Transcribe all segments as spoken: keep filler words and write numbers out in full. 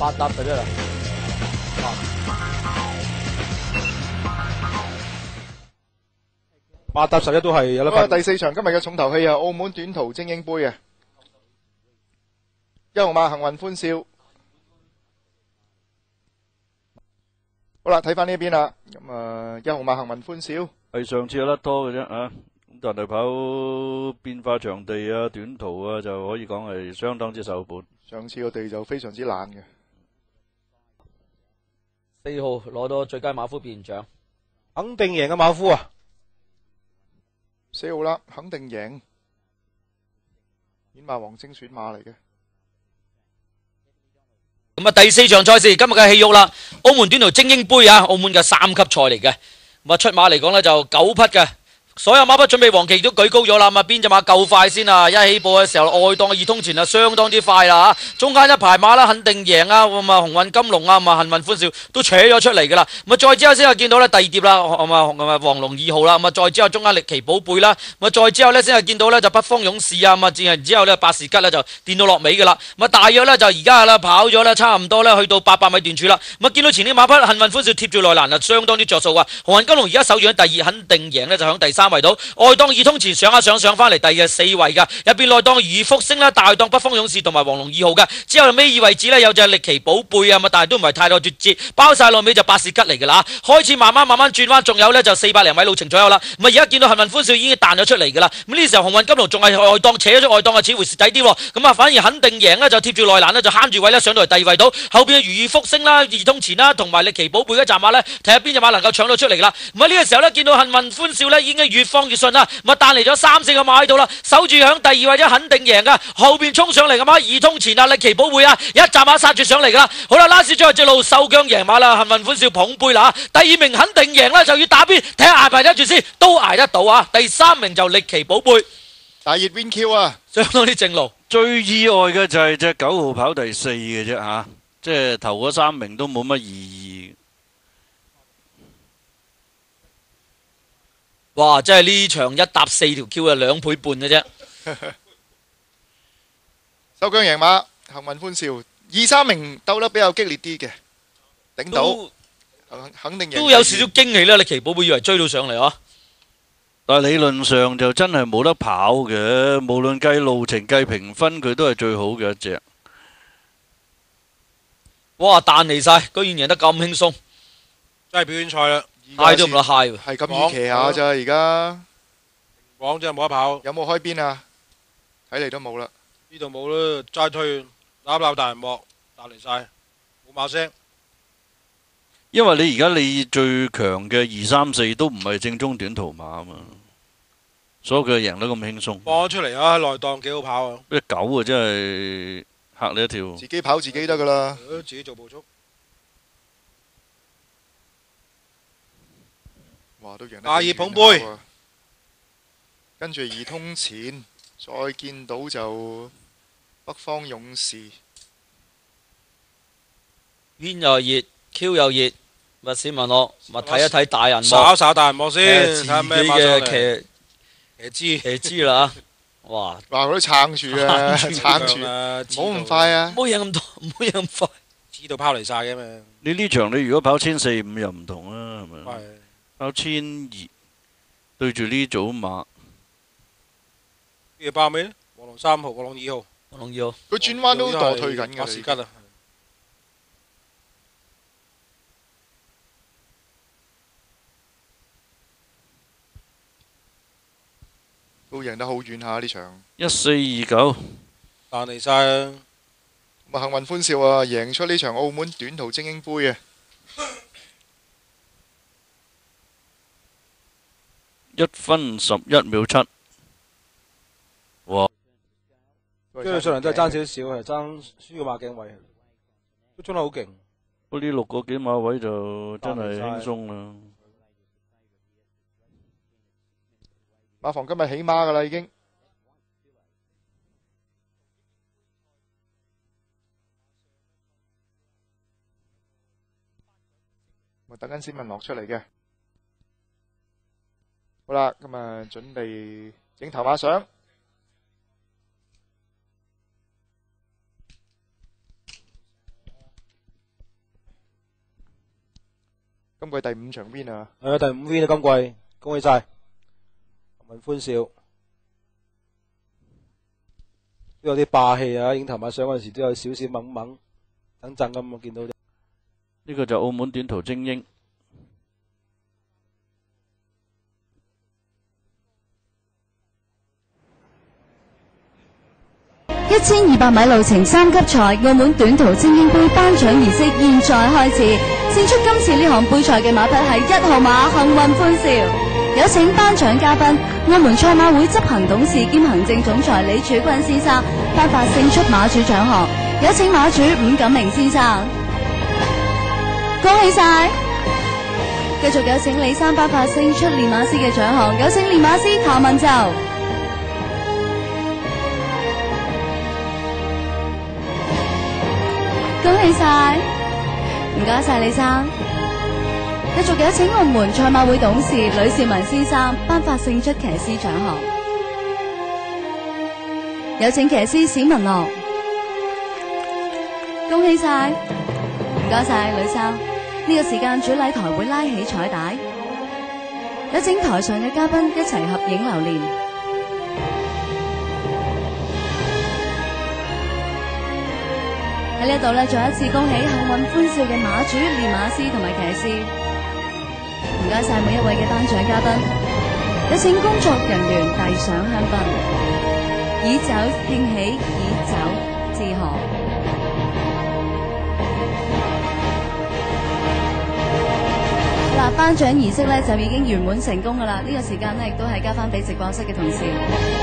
八搭十一啦。八搭十一都係有得分。 第四場今日嘅重頭戲啊，澳門短途精英杯啊，一號馬幸運歡笑。好啦，睇翻呢邊啦，咁啊一號馬幸運歡笑。 係上次有得多嘅啫啊，咁但係跑變化場地啊、短途啊，就可以講係相當之受本。 上次個地就非常之爛嘅。 四號攞到最佳馬夫表現獎， 肯定贏嘅馬夫啊！ 四號啦，肯定贏。演馬王精選馬嚟嘅。 咁啊，第四場賽事今日嘅戲肉啦，澳門短途精英杯啊，澳門嘅三級賽嚟嘅。咁啊，出馬嚟講呢，就九匹嘅。所有馬匹準備黃旗都舉高咗啦，咁啊邊隻馬夠快先啊？一起步嘅時候，外檔嘅二通前啊，相當之快啦嚇，中間一排馬啦，肯定贏啊！咁啊，鴻運金龍啊，咁啊幸運歡笑都扯咗出嚟噶啦。咁啊，再之後先係見到咧第二碟啦，咁啊咁啊黃龍二號啦，咁啊再之後中間力奇寶貝啦，咁啊再之後咧先係見到咧就北方勇士啊，咁啊然之後咧百事吉咧就跌到落尾噶啦。咁啊大約咧就而家啦跑咗咧差唔多咧去到八百米段處啦。咁啊見到前啲馬匹幸運歡笑貼住內欄啊，相當之着數啊！鴻運金龍而家守住喺第二，肯定贏咧就響第三位度，外檔二通前上一上上翻嚟第四位噶，入邊內檔如福星啦，大檔北方勇士同埋黃龍二號噶，之後尾二位置呢，有隻力奇寶貝啊，咁但係都唔係太多脫節，包晒落尾就百事吉嚟噶啦，開始慢慢慢慢轉彎，仲有呢就四百零米路程左右啦，咁啊而家見到幸運歡笑已經彈咗出嚟噶啦，咁呢時候鴻運金龍仲係外檔扯咗外檔啊，似乎蝕底啲喎，咁啊反而肯定贏呢，就貼住內欄呢，就慳住位呢，上到嚟第二位度，後邊嘅如福星啦、二通前啦同埋力奇寶貝一站馬呢，睇下邊隻馬能夠搶到出嚟啦，咁啊呢個時候呢，見到幸運歡笑呢，已經越放越順啦。咁啊，彈嚟咗三四個馬喺度啦，守住響第二位啫，肯定贏噶。後邊衝上嚟嘅馬二通前啊，力奇寶貝啊，一站馬殺住上嚟噶啦。好啦，拉斯最後隻路受姜贏馬啦，幸運歡笑捧杯啦。第二名肯定贏啦，就要打邊，睇下捱唔捱得住先，都捱得到啊。第三名就力奇寶貝， 大熱 Win Q 啊， 相當啲正路。 最意外嘅就係隻九號跑第四嘅啫嚇，即係頭嗰三名都冇乜意義。 哇！真係呢場一搭四條 Q 啊，兩倍半嘅啫。 收姜贏馬，幸運歡笑，二三名鬥得比較激烈啲嘅，頂到肯定贏。 都有少少驚喜啦！力奇寶貝以為追到上嚟啊， 但係理論上就真係冇得跑嘅，無論計路程計評分，佢都係最好嘅一隻。 哇！彈嚟晒，居然贏得咁輕鬆， 真係表演賽啦！ 嗨都唔得嗨喎， 係咁預期下咋而家。 網真係冇得跑。 有冇開邊啊？睇嚟都冇啦。 呢度冇啦，齋推攬攬大銀幕，彈嚟晒，冇馬聲。 因為你而家你最強嘅二三四都唔係正宗短途馬啊嘛，所以佢贏得咁輕鬆。 放咗出嚟啊！內檔幾好跑啊！ 隻狗啊，真係嚇你一跳。 自己跑自己得噶啦。 自己做步速。 哇！都贏得。 大熱捧杯。 跟住二通前，再見到就北方勇士。 邊又熱 ，Q 又熱，咪先問我，咪睇一睇大銀幕， 睄一睄大銀幕先， 自己嘅騎騎騎知啦，哇！ 哇！佢都撐住啊，撐住，唔好咁快啊！ 唔好贏咁多，唔好贏咁快， 知道拋離晒嘅嘛。 你呢場你如果跑千四五又唔同啦，係咪？ 係。 跑千二對住呢組馬。 邊個包尾咧？黃龍三號，黃龍二號。 黃龍二號。 佢轉彎都墮退緊嘅。 百事吉啊！ 都贏得好遠下呢場。 一四二九。 彈嚟晒啊！ 咁啊，幸運歡笑啊，贏出呢場澳門短途精英杯啊！ 一分十一秒七。哇！ 跟住上嚟都係爭少少，係爭輸個馬頸位，都衝得好勁。 不過呢六個幾馬位就真係輕鬆啦。 馬房今日起碼噶啦已經。我等緊先問落出嚟嘅。好啦，咁啊準備影頭馬相。 今季第五場 win 啊！ 係啊，第五 win 啊，今季恭喜晒，文歡笑，都有啲霸氣啊！影頭馬上嗰陣時都有少少猛猛等陣咁，我見到呢個就澳門短途精英。 一千二百米路程三級賽澳門短途精英杯頒獎儀式現在開始，勝出今次呢項杯賽嘅馬匹係一號馬幸運歡笑。有請頒獎嘉賓澳門賽馬會執行董事兼行政總裁李柱坤先生頒發勝出馬主獎項。有請馬主伍錦明先生，恭喜晒！繼續有請李生頒發勝出練馬師嘅獎項。有請練馬師譚文就。恭喜晒，唔該晒李生。繼續有請澳門賽馬會董事呂兆文先生頒發勝出騎師獎項。有請騎師史文樂，恭喜晒，唔該晒呂生。呢個時間主禮台會拉起彩帶，有請台上嘅嘉賓一齊合影留念。喺呢度咧，再一次恭喜幸運歡笑嘅馬主、練馬師同埋騎師，唔該晒每一位嘅頒獎嘉賓。有請工作人員遞上香檳，以酒慶喜，以酒致賀。嗱，頒獎儀式咧就已經圓滿成功噶啦，呢、這個時間咧亦都係交翻俾直播室嘅同事。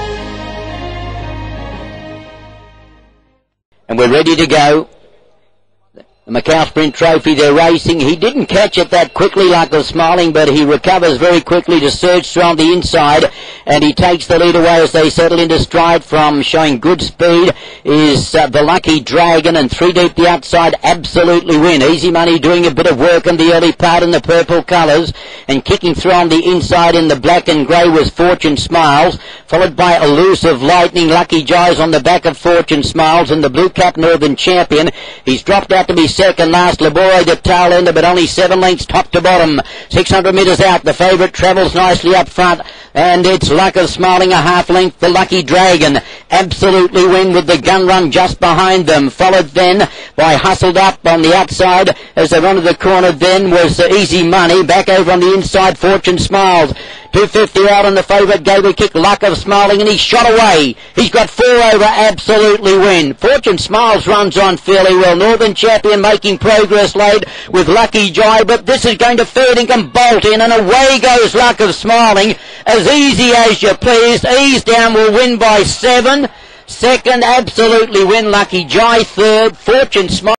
And we're ready to go. The Macau Sprint Trophy, they're racing. He didn't catch it that quickly like the Smiling, but he recovers very quickly to surge through on the inside, and he takes the lead away as they settle into stride. From showing good speed is uh, the Lucky Dragon, and three deep the outside, Absolutely Win. Easy Money doing a bit of work in the early part in the purple colours, and kicking through on the inside in the black and grey was Fortune Smiles, followed by Elusive Lightning. Lucky Jai's on the back of Fortune Smiles, and the Blue Cap Northern Champion. He's dropped out to be second last. Labore the tail ender, but only seven lengths top to bottom. six hundred metres out. The favourite travels nicely up front, and it's Luck of Smiling a half length. The Lucky Dragon, Absolutely Win with the gun run just behind them. Followed then by Hustled Up on the outside as they run to the corner. Then was uh, Easy Money. Back over on the inside, Fortune Smiles. two fifty out on the favourite, gave a kick, Luck of Smiling, and he's shot away. He's got four over, Absolutely Win. Fortune Smiles runs on fairly well. Northern Champion making progress late with Lucky Jai, but this is going to Ferdinand and bolt in, and away goes Luck of Smiling. As easy as you please. Ease Down will win by seven. Second, Absolutely Win. Lucky Jai third. Fortune Smiles.